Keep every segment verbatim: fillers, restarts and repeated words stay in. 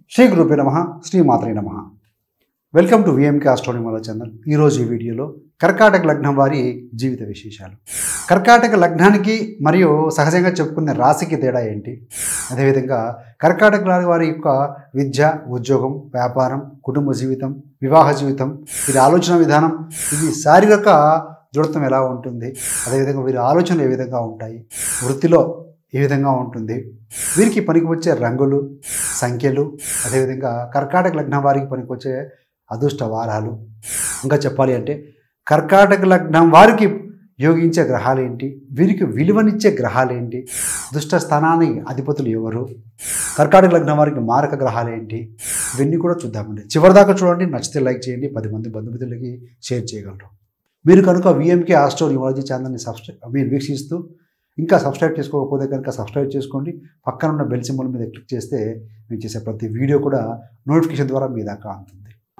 శ్రీ గురుభ్యో నమః, శ్రీ మాత్రే నమః. Welcome to VMK astronomy channel. ఈరోజు ఈ వీడియోలో కర్కాటక లగ్నం వారి జీవిత విశేషాలు. కర్కాటక లగ్నానికి మరియు సహజంగా చెప్పుకునే రాశికి తేడా ఏంటి, అదేవిధంగా కర్కాటక వారి యొక్క విద్య, ఉద్యోగం, వ్యాపారం, కుటుంబ జీవితం, వివాహ జీవితం, వీరి ఆలోచన విధానం, ఇది శారీరక దృఢత్వం ఎలా ఉంటుంది, అదేవిధంగా వీరి ఆలోచనలు ఏ విధంగా ఉంటాయి, వృత్తిలో ఏ విధంగా ఉంటుంది, వీరికి పనికి వచ్చే రంగులు, సంఖ్యలు, అదేవిధంగా కర్కాటక లగ్నం వారికి పనికి వచ్చే అదృష్ట వారాలు, ఇంకా చెప్పాలి అంటే కర్కాటక లగ్నం వారికి యోగించే గ్రహాలు ఏంటి, వీరికి విలువనిచ్చే గ్రహాలు ఏంటి, దుష్ట స్థానానికి అధిపతులు ఎవరు, కర్కాటక లగ్నం వారికి మారక గ్రహాలు ఏంటి, ఇవన్నీ కూడా చూద్దామండి. చివరిదాకా చూడండి, నచ్చితే లైక్ చేయండి, పది మంది బంధుమిత్రులకి షేర్ చేయగలరు. మీరు కనుక విఎంకే ఆస్ట్రో న్యూమాలజీ ఛానల్ని సబ్స్క్రైబ్ మీరు వీక్షిస్తూ ఇంకా సబ్స్క్రైబ్ చేసుకోకపోతే కనుక సబ్స్క్రైబ్ చేసుకోండి. పక్కన ఉన్న బెల్ సింబల్ మీద క్లిక్ చేస్తే మేము చేసే ప్రతి వీడియో కూడా నోటిఫికేషన్ ద్వారా మీ దాకా అందుతుంది.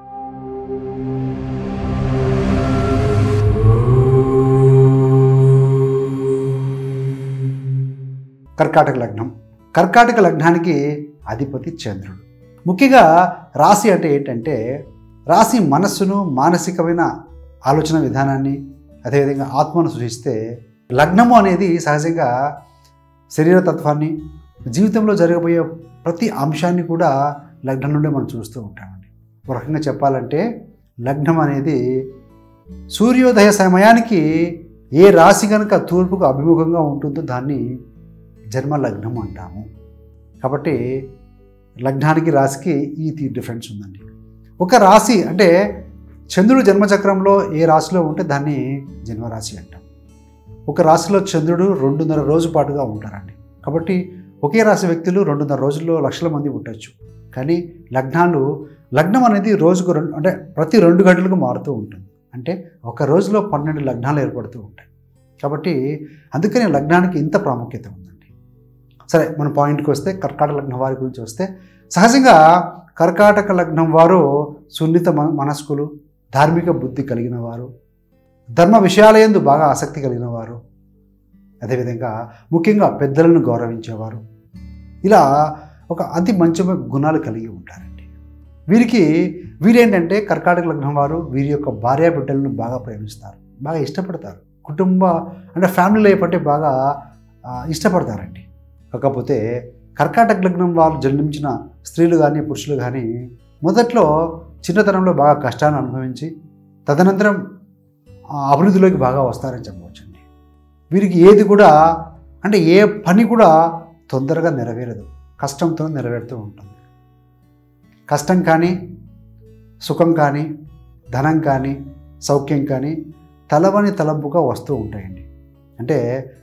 కర్కాటక లగ్నం. కర్కాటక లగ్నానికి అధిపతి చంద్రుడు. ముఖ్యంగా రాశి అంటే ఏంటంటే, రాశి మనస్సును, మానసికమైన ఆలోచన విధానాన్ని, అదేవిధంగా ఆత్మను సూచిస్తే, లగ్నము అనేది సహజంగా శరీరతత్వాన్ని, జీవితంలో జరగబోయే ప్రతి అంశాన్ని కూడా లగ్నం నుండి మనం చూస్తూ ఉంటామండి. ఒక రకంగా చెప్పాలంటే లగ్నం అనేది సూర్యోదయ సమయానికి ఏ రాశి కనుక తూర్పుకు అభిముఖంగా ఉంటుందో దాన్ని జన్మ లగ్నం అంటాము. కాబట్టి లగ్నానికి రాశికి ఈ డిఫరెన్స్ ఉందండి. ఒక రాశి అంటే చంద్రుడు జన్మచక్రంలో ఏ రాశిలో ఉంటే దాన్ని జన్మరాశి అంటాం. ఒక రాశిలో చంద్రుడు రెండున్నర రోజు పాటుగా ఉంటారండి. కాబట్టి ఒకే రాశి వ్యక్తులు రెండున్నర రోజుల్లో లక్షల మంది ఉండొచ్చు. కానీ లగ్నాలు లగ్నం అనేది రోజుకు రెండు అంటే ప్రతి రెండు గంటలకు మారుతూ ఉంటుంది. అంటే ఒక రోజులో పన్నెండు లగ్నాలు ఏర్పడుతూ ఉంటాయి. కాబట్టి అందుకని లగ్నానికి ఇంత ప్రాముఖ్యత ఉందండి. సరే, మన పాయింట్కి వస్తే కర్కాటక లగ్నం వారి గురించి వస్తే, సహజంగా కర్కాటక లగ్నం వారు సున్నిత మనస్కులు, ధార్మిక బుద్ధి కలిగిన వారు, ధర్మ విషయాలయందు బాగా ఆసక్తి కలిగిన వారు, అదేవిధంగా ముఖ్యంగా పెద్దలను గౌరవించేవారు, ఇలా ఒక అతి మంచి గుణాలు కలిగి ఉంటారండి. వీరికి వీరేంటంటే కర్కాటక లగ్నం వారు వీరి యొక్క భార్య బిడ్డలను బాగా ప్రేమిస్తారు, బాగా ఇష్టపడతారు. కుటుంబ అంటే ఫ్యామిలీ లైఫ్ అంటే బాగా ఇష్టపడతారండి. కాకపోతే కర్కాటక లగ్నం వారు జన్మించిన స్త్రీలు కానీ పురుషులు కానీ మొదట్లో చిన్నతనంలో బాగా కష్టాన్ని అనుభవించి తదనంతరం అభివృద్ధిలోకి బాగా వస్తారని చెప్పవచ్చండి. వీరికి ఏది కూడా అంటే ఏ పని కూడా తొందరగా నెరవేరదు, కష్టంతో నెరవేరుతూ ఉంటుంది. కష్టం కానీ, సుఖం కానీ, ధనం కానీ, సౌఖ్యం కానీ తలవని తలంపుగా వస్తూ ఉంటాయండి. అంటే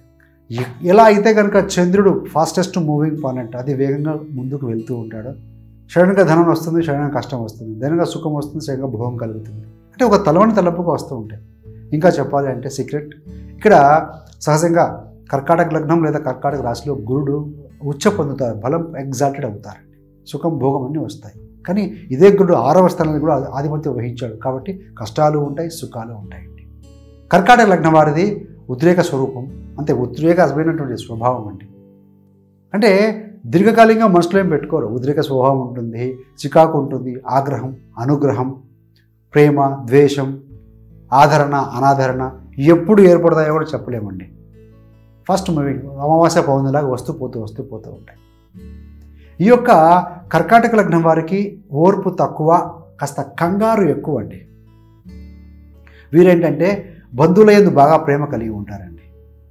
ఎలా అయితే కనుక చంద్రుడు ఫాస్టెస్ట్ మూవింగ్ ప్లానెట్, అది వేగంగా ముందుకు వెళ్తూ ఉంటాడు, సడన్గా ధనం వస్తుంది, సడన్గా కష్టం వస్తుంది, సడన్గా సుఖం వస్తుంది, సడన్గా భోగం కలుగుతుంది. అంటే ఒక తలవని తలంపుగా వస్తూ ఉంటాయి. ఇంకా చెప్పాలి అంటే సీక్రెట్, ఇక్కడ సహజంగా కర్కాటక లగ్నం లేదా కర్కాటక రాశిలో గురుడు ఉచ్చ పొందుతారు, బలం ఎగ్జాల్టెడ్ అవుతారండి, సుఖం భోగం అన్నీ వస్తాయి. కానీ ఇదే గురుడు ఆరవ స్థానాన్ని కూడా ఆధిపత్యం వహించాడు కాబట్టి కష్టాలు ఉంటాయి, సుఖాలు ఉంటాయండి. కర్కాటక లగ్నం వారిది ఉద్రేక స్వరూపం, అంతే ఉద్రేకమైనటువంటి స్వభావం అండి. అంటే దీర్ఘకాలికంగా మనసులో ఏం పెట్టుకోరు, ఉద్రేక స్వభావం ఉంటుంది, చికాకు ఉంటుంది, ఆగ్రహం, అనుగ్రహం, ప్రేమ, ద్వేషం, ఆదరణ, అనాదరణ ఎప్పుడు ఏర్పడతాయో కూడా చెప్పలేమండి. ఫస్ట్ మూవింగ్ అమావాస్య పౌర్ణమిలాగా వస్తూ పోతూ వస్తూ పోతూ ఉంటాయి. ఈ యొక్క కర్కాటక లగ్నం వారికి ఓర్పు తక్కువ, కాస్త కంగారు ఎక్కువ అండి. వీరేంటంటే బంధువుల యందు బాగా ప్రేమ కలిగి ఉంటారండి.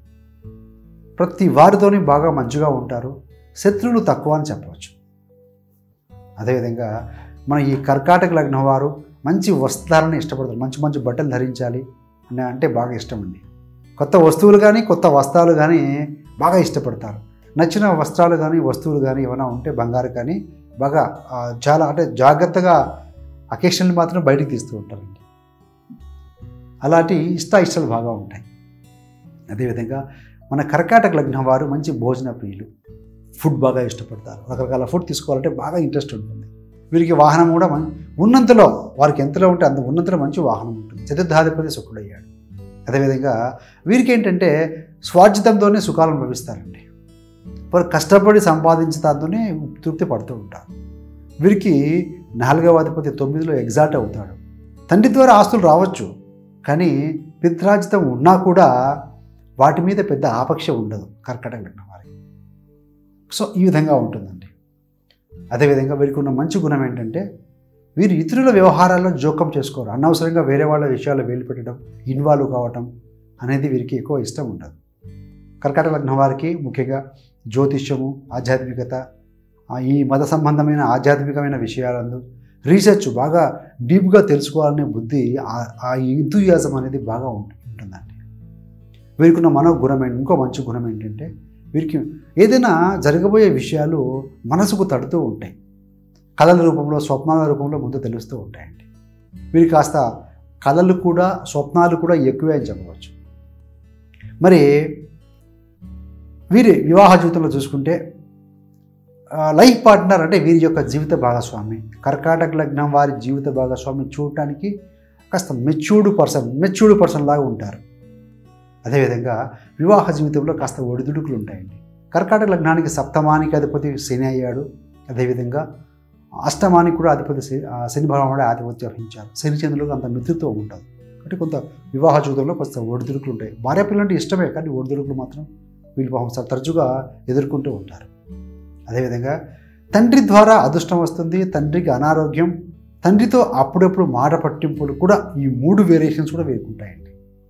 ప్రతి వారితోని బాగా మంచిగా ఉంటారు, శత్రువులు తక్కువ అని చెప్పవచ్చు. అదేవిధంగా మన ఈ కర్కాటక లగ్నం వారు మంచి వస్త్రాలను ఇష్టపడతారు, మంచి మంచి బట్టలు ధరించాలి అని అంటే బాగా ఇష్టం అండి. కొత్త వస్తువులు కానీ కొత్త వస్త్రాలు కానీ బాగా ఇష్టపడతారు. నచ్చిన వస్త్రాలు కానీ వస్తువులు కానీ ఏమైనా ఉంటే బంగారు కానీ బాగా చాలా అంటే జాగ్రత్తగా అకేషన్లు మాత్రం బయటికి తీస్తూ ఉంటారండి. అలాంటి ఇష్ట ఇష్టాలు బాగా ఉంటాయి. అదేవిధంగా మన కర్కాటక లగ్నం వారు మంచి భోజన ప్రియులు, ఫుడ్ బాగా ఇష్టపడతారు, రకరకాల ఫుడ్ తీసుకోవాలంటే బాగా ఇంట్రెస్ట్ ఉంటుంది. వీరికి వాహనం కూడా ఉన్నంతలో, వారికి ఎంతలో ఉంటే అంత ఉన్నంతలో మంచి వాహనం ఉంటుంది. చతుర్థాధిపతి శుక్రుడయ్యాడు. అదేవిధంగా వీరికి ఏంటంటే స్వార్జితంతోనే సుఖాలను లభిస్తారండి. వారు కష్టపడి సంపాదించిన దాంతోనే తృప్తి పడుతూ ఉంటారు. వీరికి నాలుగవ అధిపతి తొమ్మిదిలో ఎగ్జాల్ట్ అవుతాడు. తండ్రి ద్వారా ఆస్తులు రావచ్చు, కానీ పిత్రాజితం ఉన్నా కూడా వాటి మీద పెద్ద ఆపేక్ష ఉండదు కర్కాటక లగ్నం వారికి. సో ఈ విధంగా ఉంటుందండి. అదేవిధంగా వీరికి ఉన్న మంచి గుణం ఏంటంటే వీరు ఇతరుల వ్యవహారాల్లో జోక్యం చేసుకోరు. అనవసరంగా వేరే వాళ్ళ విషయాల్లో వేలు పెట్టడం, ఇన్వాల్వ్ కావటం అనేది వీరికి ఎక్కువ ఇష్టం ఉండదు. కర్కాటక లగ్నం వారికి ముఖ్యంగా జ్యోతిష్యము, ఆధ్యాత్మికత, ఈ మత సంబంధమైన ఆధ్యాత్మికమైన విషయాలందు రీసెర్చ్ బాగా డీప్గా తెలుసుకోవాలనే బుద్ధి, ఆ ఎంతూజియాజం అనేది బాగా ఉంటుందండి. వీరికి ఉన్న మనో గుణం ఏంటి, ఇంకో మంచి గుణం ఏంటంటే వీరికి ఏదైనా జరగబోయే విషయాలు మనసుకు తడుతూ ఉంటాయి. కళల రూపంలో, స్వప్నాల రూపంలో ముందు తెలుస్తూ ఉంటాయండి. వీరికి కాస్త కళలు కూడా స్వప్నాలు కూడా ఎక్కువే అని చెప్పవచ్చు. మరి వీరి వివాహ జీవితంలో చూసుకుంటే లైఫ్ పార్ట్నర్ అంటే వీరి యొక్క జీవిత భాగస్వామి, కర్కాటక లగ్నం వారి జీవిత భాగస్వామి చూడటానికి కాస్త మెచ్యూర్డ్ పర్సన్ మెచ్యూర్డ్ పర్సన్ లాగా ఉంటారు. అదేవిధంగా వివాహ జీవితంలో కాస్త ఒడిదుడుకులు ఉంటాయండి. కర్కాటక లగ్నానికి సప్తమానికి అధిపతి శని అయ్యాడు. అదేవిధంగా అష్టమానికి కూడా అధిపతి శని భగవానుడు ఆధిపత్యం వహించారు. శని చంద్రులకు అంత మిత్రుత్వం ఉంటుంది. కాబట్టి కొంత వివాహ జీవితంలో కొంత ఒడిదుడుకులు ఉంటాయి. భార్య పిల్లలంటే ఇష్టమే, కానీ ఒడిదుడుకులు మాత్రం వీళ్ళు పాపం తరచుగా ఎదుర్కొంటూ ఉంటారు. అదేవిధంగా తండ్రి ద్వారా అదృష్టం వస్తుంది, తండ్రికి అనారోగ్యం, తండ్రితో అప్పుడప్పుడు మాట పట్టింపులు కూడా ఈ మూడు వేరియేషన్స్ కూడా వేరుకుంటాయండి.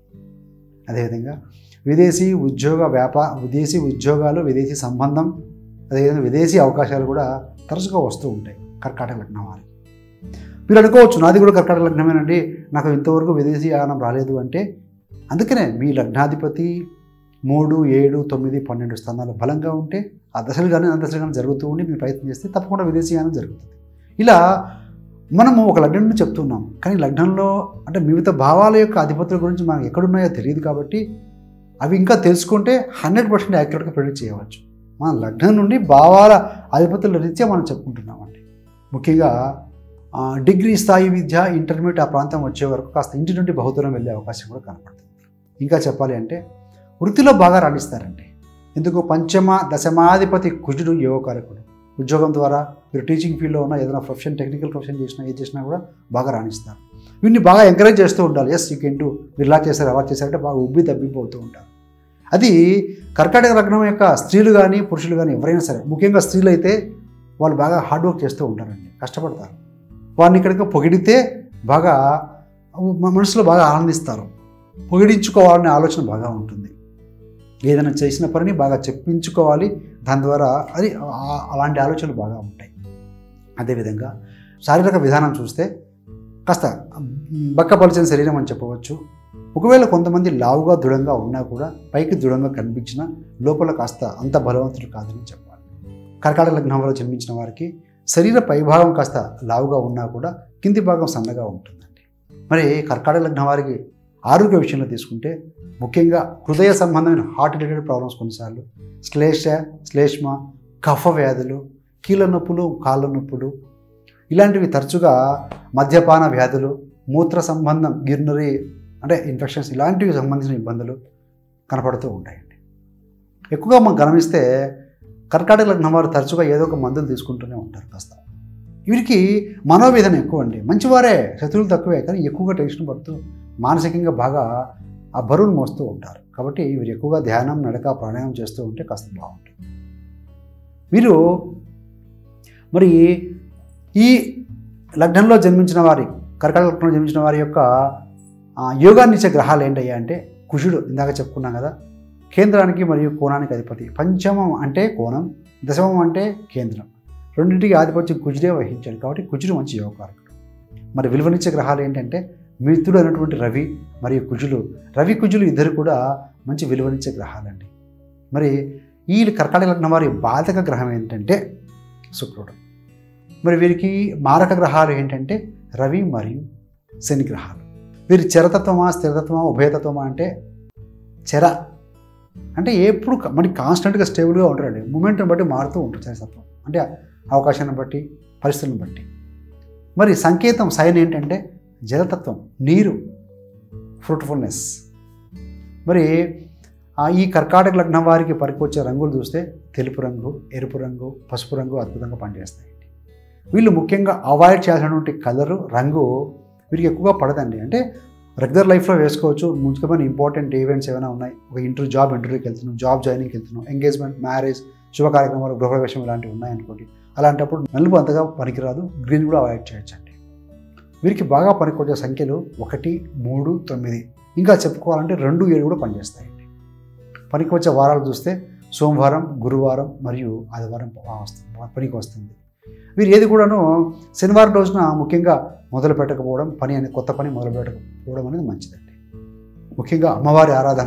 అదేవిధంగా విదేశీ ఉద్యోగ వ్యాపార విదేశీ ఉద్యోగాలు, విదేశీ సంబంధం, అదేవిధంగా విదేశీ అవకాశాలు కూడా తరచుగా వస్తూ ఉంటాయి కర్కాటక లగ్నం వారికి. మీరు అనుకోవచ్చు, నాది కూడా కర్కాటక లగ్నమేనండి, నాకు ఇంతవరకు విదేశీ యానం రాలేదు అంటే, అందుకనే మీ లగ్నాధిపతి మూడు ఏడు తొమ్మిది పన్నెండు స్థానాలు బలంగా ఉంటే ఆ దశలు కానీ ఆ దశలు కానీ జరుగుతూ ఉండి మీరు ప్రయత్నం చేస్తే తప్పకుండా విదేశీయానం జరుగుతుంది. ఇలా మనము ఒక లగ్నం నుంచి చెప్తున్నాం, కానీ లగ్నంలో అంటే వివిధ భావాల యొక్క అధిపతుల గురించి మనకు ఎక్కడున్నాయో తెలియదు. కాబట్టి అవి ఇంకా తెలుసుకుంటే హండ్రెడ్ పర్సెంట్ యాక్యురేట్గా ప్రెడిక్ట్ చేయవచ్చు. మన లగ్నం నుండి భావాల అధిపతుల రీత్యా మనం చెప్పుకుంటున్నామండి. ముఖ్యంగా డిగ్రీ స్థాయి విద్య, ఇంటర్మీడియట్ ఆ ప్రాంతం వచ్చే వరకు కాస్త ఇంటి నుండి బహుదూరం వెళ్ళే అవకాశం కూడా కనపడుతుంది. ఇంకా చెప్పాలి అంటే వృత్తిలో బాగా రాణిస్తారండి. ఎందుకు, పంచమ దశమాధిపతి కుజుడు యోగకారకుడు. ఉద్యోగం ద్వారా మీరు టీచింగ్ ఫీల్డ్లో ఉన్న ఏదైనా ప్రొఫెషన్, టెక్నికల్ ప్రొఫెషన్ చేసినా ఏది చేసినా కూడా బాగా రాణిస్తారు. వీటిని బాగా ఎంకరేజ్ చేస్తూ ఉండాలి. ఎస్ యూ కెన్ డూ, మీరు ఇలా చేశారు అలా చేశారంటే బాగా ఉబ్బి తబ్బిపోతూ ఉంటారు. అది కర్కాటక లగ్నం యొక్క స్త్రీలు కానీ పురుషులు కానీ ఎవరైనా సరే, ముఖ్యంగా స్త్రీలు అయితే వాళ్ళు బాగా హార్డ్ వర్క్ చేస్తూ ఉంటారండి, కష్టపడతారు. వారిని ఇక్కడికి పొగిడితే బాగా మనసులో బాగా ఆనందిస్తారు. పొగిడించుకోవాలనే ఆలోచన బాగా ఉంటుంది. ఏదైనా చేసిన పనిని బాగా చెప్పించుకోవాలి, దాని ద్వారా అది అలాంటి ఆలోచనలు బాగా ఉంటాయి. అదేవిధంగా శారీరక విధానం చూస్తే కాస్త బక్కపలిచిన శరీరం అని చెప్పవచ్చు. ఒకవేళ కొంతమంది లావుగా దృఢంగా ఉన్నా కూడా పైకి దృఢంగా కనిపించినా లోపల కాస్త అంత బలవంతుడు కాదని చెప్పాలి. కర్కాటక లగ్నంలో జన్మించిన వారికి శరీర పైభాగం కాస్త లావుగా ఉన్నా కూడా కింది భాగం సన్నగా ఉంటుందండి. మరి కర్కాటక లగ్నం వారికి ఆరోగ్య విషయంలో తీసుకుంటే ముఖ్యంగా హృదయ సంబంధమైన హార్ట్ రిలేటెడ్ ప్రాబ్లమ్స్ కొన్నిసార్లు, శ్లేష శ్లేష్మ కఫ వ్యాధులు, కీళ్ళ నొప్పులు, కాళ్ళ నొప్పులు ఇలాంటివి తరచుగా, మద్యపాన వ్యాధులు, మూత్ర సంబంధం గిర్నరీ అంటే ఇన్ఫెక్షన్స్ ఇలాంటివి సంబంధించిన ఇబ్బందులు కనపడుతూ ఉంటాయండి. ఎక్కువగా మనం గమనిస్తే కర్కాటక లగ్నం వారు తరచుగా ఏదో ఒక మందులు తీసుకుంటూనే ఉంటారు. కాస్త వీరికి మనోవేదన ఎక్కువ అండి. మంచివారే, శత్రువులు తక్కువే, కానీ ఎక్కువగా టెన్షన్ పడుతూ మానసికంగా బాగా ఆ బరువును మోస్తూ ఉంటారు. కాబట్టి వీరు ఎక్కువగా ధ్యానం, నడక, ప్రాణాయామం చేస్తూ ఉంటే కాస్త బాగుంటుంది. వీరు మరి ఈ లగ్నంలో జన్మించిన వారి, కర్కాటక లగ్నంలో జన్మించిన వారి యొక్క యోగాన్ని ఇచ్చే గ్రహాలు ఏంటయ్యా అంటే కుజుడు, ఇందాక చెప్పుకున్నాం కదా, కేంద్రానికి మరియు కోణానికి అధిపతి. పంచమం అంటే కోణం, దశమం అంటే కేంద్రం, రెండింటికి ఆధిపత్యం కుజుడే వహించాడు. కాబట్టి కుజుడు మంచి యోగకారకుడు. మరి విలువనిచ్చే గ్రహాలు ఏంటంటే మిత్రుడు అయినటువంటి రవి మరియు కుజులు. రవి కుజులు ఇద్దరు కూడా మంచి విలువనిచ్చే గ్రహాలండి. మరి ఈ కర్కాటక లగ్నం వారి బాధక గ్రహం ఏంటంటే శుక్రుడు. మరి వీరికి మారక గ్రహాలు ఏంటంటే రవి మరియు శని గ్రహాలు. వీరి చరతత్వమా స్థిరతత్వమా ఉభయతత్వమా అంటే చెర అంటే ఎప్పుడు మరి కాన్స్టెంట్గా స్టేబుల్గా ఉంటారండి. మూమెంట్ని బట్టి మారుతూ ఉంటారు చరతత్వం అంటే అవకాశాన్ని బట్టి, పరిస్థితులను బట్టి. మరి సంకేతం సైన్ ఏంటంటే జలతత్వం, నీరు, ఫ్రూట్ఫుల్నెస్. మరి ఈ కర్కాటక లగ్నం వారికి పనికొచ్చే రంగులు చూస్తే తెలుపు రంగు, ఎరుపు రంగు, పసుపు రంగు అద్భుతంగా పనిచేస్తాయండి. వీళ్ళు ముఖ్యంగా అవాయిడ్ చేయాల్సినటువంటి కలరు రంగు వీరికి ఎక్కువగా పడదండి. అంటే రెగ్యులర్ లైఫ్లో వేసుకోవచ్చు. ముఖ్యమైన ఇంపార్టెంట్ ఈవెంట్స్ ఏమైనా ఉన్నాయి, ఒక ఇంటర్వ్యూ జాబ్ ఇంటర్వ్యూకి వెళ్తున్నాం, జాబ్ జాయినింగ్కి వెళ్తున్నాం, ఎంగేజ్మెంట్, మ్యారేజ్, శుభ కార్యక్రమాలు, గృహప్రవేశం ఇలాంటివి ఉన్నాయనుకోండి, అలాంటప్పుడు నలుపు అంతగా పనికిరాదు. గ్రీన్ కూడా అవాయిడ్ చేయొచ్చండి. వీరికి బాగా పనికొచ్చే సంఖ్యలు ఒకటి, మూడు, తొమ్మిది. ఇంకా చెప్పుకోవాలంటే రెండు, ఏడు కూడా పనిచేస్తాయండి. పనికి వచ్చే వారాలు చూస్తే సోమవారం, గురువారం మరియు ఆదివారం పనికి వస్తుంది. వీరు ఏది కూడాను శనివారం రోజున ముఖ్యంగా మొదలు పెట్టకపోవడం, పని అనే కొత్త పని మొదలు పెట్టకపోవడం అనేది మంచిదండి. ముఖ్యంగా అమ్మవారి ఆరాధన,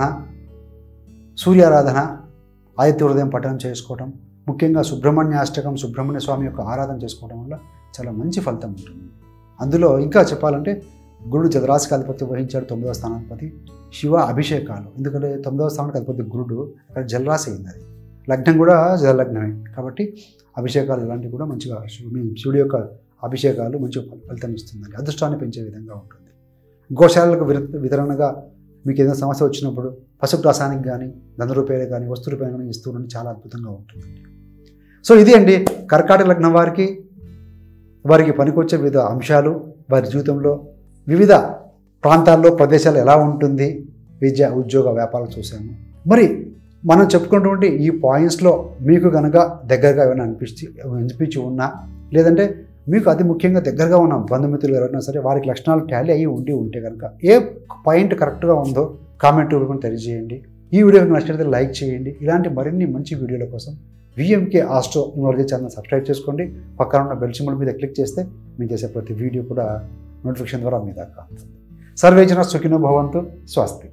సూర్యారాధన, ఆదిత్య హృదయం పఠనం చేసుకోవడం, ముఖ్యంగా సుబ్రహ్మణ్యాష్టకం, సుబ్రహ్మణ్య స్వామి యొక్క ఆరాధన చేసుకోవడం వల్ల చాలా మంచి ఫలితం ఉంటుంది. అందులో ఇంకా చెప్పాలంటే గురుడు జలరాశికి అధిపతి వహించాడు, తొమ్మిదవ స్థానాధిపతి. శివ అభిషేకాలు, ఎందుకంటే తొమ్మిదవ స్థానానికి అధిపతి గురుడు, అక్కడ జలరాశి అయింది. అది లగ్నం కూడా జలలగ్నమే కాబట్టి అభిషేకాలు ఇలాంటివి కూడా మంచిగా శివుడి యొక్క అభిషేకాలు మంచి ఫలితం ఇస్తుందండి. అదృష్టాన్ని పెంచే విధంగా ఉంటుంది. గోశాలకు వితరణగా మీకు ఏదైనా సమస్య వచ్చినప్పుడు పసుపు రసానికి కానీ, ధన రూపాయలు కానీ, వస్తు రూపాయలు కానీ ఇస్తూ ఉంటే చాలా అద్భుతంగా ఉంటుందండి. సో ఇది అండి కర్కాటక లగ్నం వారికి వారికి పనికొచ్చే వివిధ అంశాలు, వారి జీవితంలో వివిధ ప్రాంతాల్లో ప్రదేశాలు ఎలా ఉంటుంది, విద్య, ఉద్యోగ, వ్యాపారాలు చూసాము. మరి మనం చెప్పుకున్నటువంటి ఈ పాయింట్స్లో మీకు కనుక దగ్గరగా ఏమైనా అనిపించి అనిపించి ఉన్నా, లేదంటే మీకు అతి ముఖ్యంగా దగ్గరగా ఉన్న బంధుమిత్రులు ఎవరైనా సరే వారికి లక్షణాలు టాలీ అయ్యి ఉండి ఉంటే కనుక ఏ పాయింట్ కరెక్ట్గా ఉందో కామెంట్ రూపంలో తెలియజేయండి. ఈ వీడియో నచ్చినట్లయితే లైక్ చేయండి. ఇలాంటి మరిన్ని మంచి వీడియోల కోసం VMK astro numerology channel subscribe చేసుకోండి. పక్కన ఉన్న బెల్ సింబల్ మీద క్లిక్ చేస్తే మేము చేసే ప్రతి వీడియో కూడా నోటిఫికేషన్ ద్వారా మీ దాకా వస్తుంది. సర్వే జన సుఖినో భవంతు. స్వస్తి.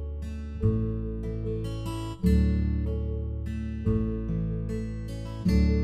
thank you